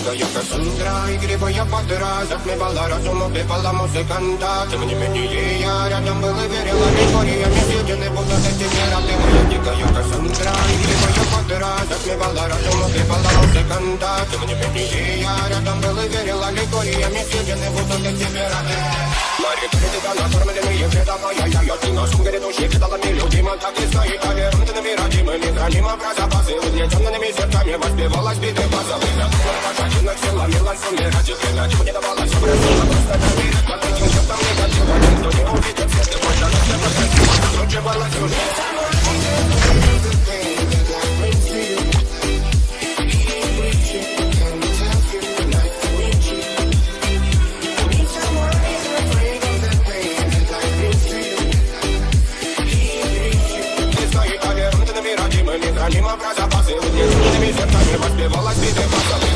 дикая Кассандра, игривая подра, затмевала разум, убивала музыканта. Тем не менее я рядом был и верила, историями съедены будут эти пираты. Моя дикая Кассандра, игривая подра, затмевала разум, убивала музыканта. Тем не менее я рядом был и верила, историями съедены будут эти пираты. Мари критика, накормленные предавая я ты на сум грядущий кидалами людям, так и стоит толерантными родимыми, хранимо про запасы, угнетенными сердцами воспевалась биты базовы. Пожатинных силами лансумера, теперь не давалась образила, просто доверить под этим чертом негатива. Никто не увидит свет, и больше нас не покатит. Круче балансирует. Хранимо про запасы, угнетенными сердцами воспевалась биты базовы.